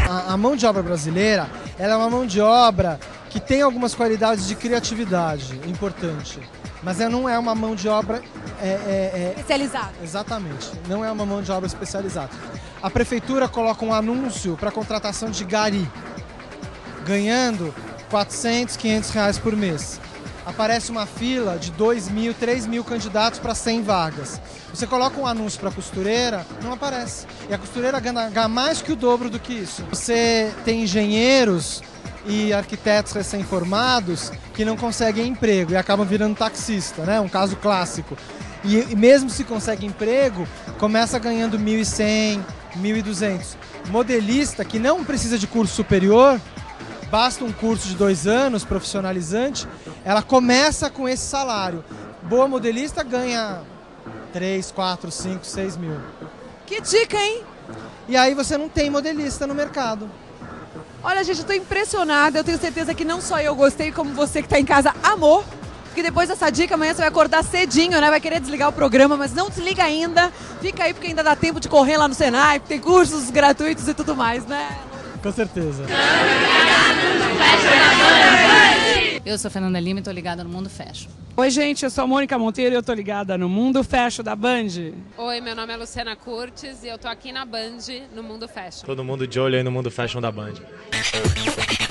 a mão de obra brasileira, ela é uma mão de obra que tem algumas qualidades de criatividade importante, mas ela não é uma mão de obra Especializada. Exatamente, não é uma mão de obra especializada. A prefeitura coloca um anúncio para contratação de gari, ganhando 400, 500 reais por mês. Aparece uma fila de 2.000, 3.000 candidatos para 100 vagas. Você coloca um anúncio para a costureira, não aparece. E a costureira ganha mais que o dobro do que isso. Você tem engenheiros e arquitetos recém-formados que não conseguem emprego e acabam virando taxista, né? Um caso clássico. E mesmo se consegue emprego, começa ganhando 1.100, 1.200. Modelista que não precisa de curso superior, basta um curso de 2 anos, profissionalizante, ela começa com esse salário. Boa modelista ganha 3, 4, 5, 6 mil. Que dica, hein? E aí você não tem modelista no mercado. Olha, gente, eu tô impressionada. Eu tenho certeza que não só eu gostei, como você que tá em casa amou. Porque depois dessa dica, amanhã você vai acordar cedinho, né? Vai querer desligar o programa, mas não desliga ainda. Fica aí porque ainda dá tempo de correr lá no Senai, tem cursos gratuitos e tudo mais, né? Com certeza. Eu sou Fernanda Lima e tô ligada no Mundo Fashion. Oi, gente, eu sou a Mônica Monteiro e eu tô ligada no Mundo Fashion da Band. Oi, meu nome é Luciana Curtis e eu tô aqui na Band, no Mundo Fashion. Todo mundo de olho aí no Mundo Fashion da Band.